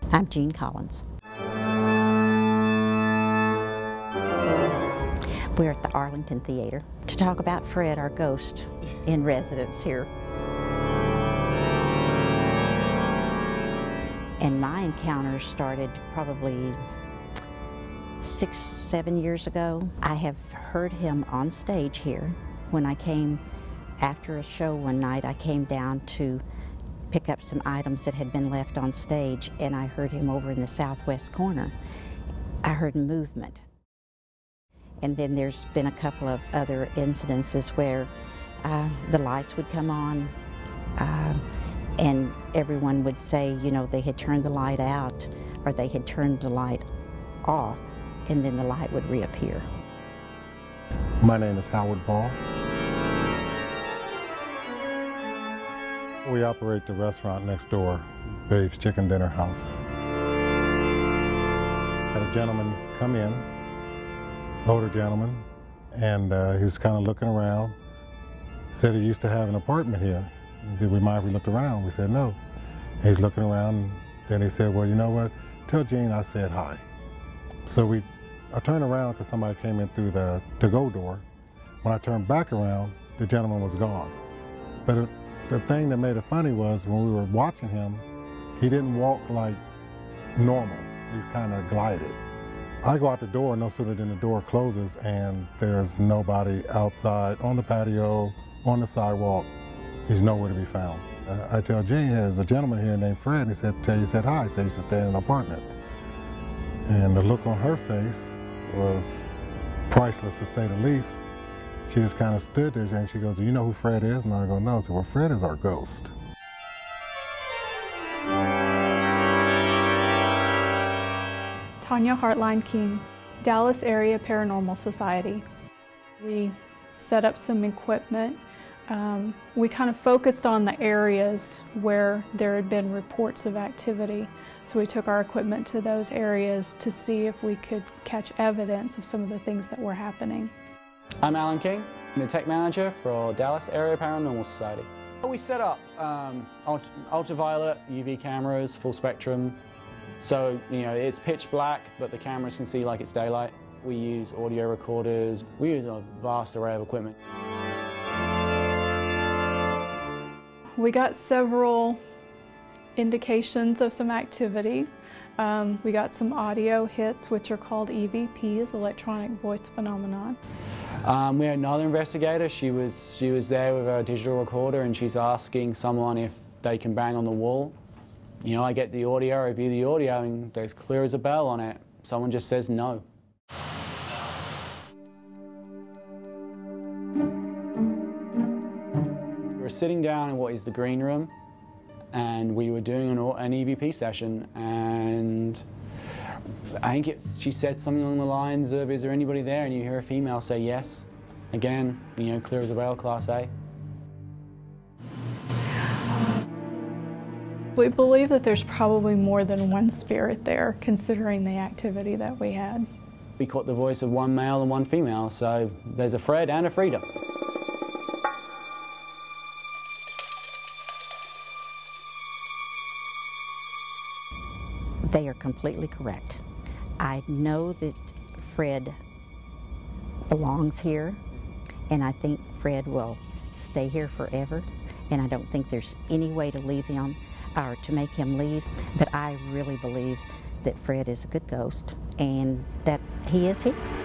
I'm Jean Collins. We're at the Arlington Theater to talk about Fred, our ghost in residence here. And my encounter started probably 6, 7 years ago. I have heard him on stage here. When I came after a show one night, I came down to pick up some items that had been left on stage, and I heard him over in the southwest corner. I heard movement. And then there's been a couple of other incidences where the lights would come on and everyone would say, you know, they had turned the light out or they had turned the light off, and then the light would reappear. My name is Howard Ball. We operate the restaurant next door, Babe's Chicken Dinner House. Had a gentleman come in, older gentleman, and he was kind of looking around. Said he used to have an apartment here. Did we mind if we looked around? We said no. And he's looking around, then he said, well, you know what? Tell Jean I said hi. So I turned around because somebody came in through the to-go door. When I turned back around, the gentleman was gone. But the thing that made it funny was when we were watching him, he didn't walk like normal. He's kind of glided. I go out the door, no sooner than the door closes, and there's nobody outside, on the patio, on the sidewalk. He's nowhere to be found. I tell Jean, there's a gentleman here named Fred, and he said, tell you said hi, he said he used to stay in an apartment. And the look on her face was priceless, to say the least. She just kind of stood there, and she goes, do you know who Fred is? And I go, no. I said, well, Fred is our ghost. Tanya Hartline King, Dallas Area Paranormal Society. We set up some equipment. We kind of focused on the areas where there had been reports of activity. So we took our equipment to those areas to see if we could catch evidence of some of the things that were happening. I'm Alan King, I'm the tech manager for Dallas Area Paranormal Society. We set up ultraviolet, UV cameras, full spectrum. So, you know, it's pitch black, but the cameras can see like it's daylight. We use audio recorders. We use a vast array of equipment. We got several indications of some activity. We got some audio hits, which are called EVPs, electronic voice phenomenon. We had another investigator. She was there with a digital recorder, and she's asking someone if they can bang on the wall. You know, I get the audio, review the audio, and there's clear as a bell on it. Someone just says no. We were sitting down in what is the green room, and we were doing an EVP session, and I think she said something along the lines of, is there anybody there? And you hear a female say yes. Again, you know, clear as a bell, Class A. We believe that there's probably more than one spirit there, considering the activity that we had. We caught the voice of one male and one female, so there's a Fred and a Frida. They are completely correct. I know that Fred belongs here, and I think Fred will stay here forever, and I don't think there's any way to leave him or to make him leave, but I really believe that Fred is a good ghost and that he is here.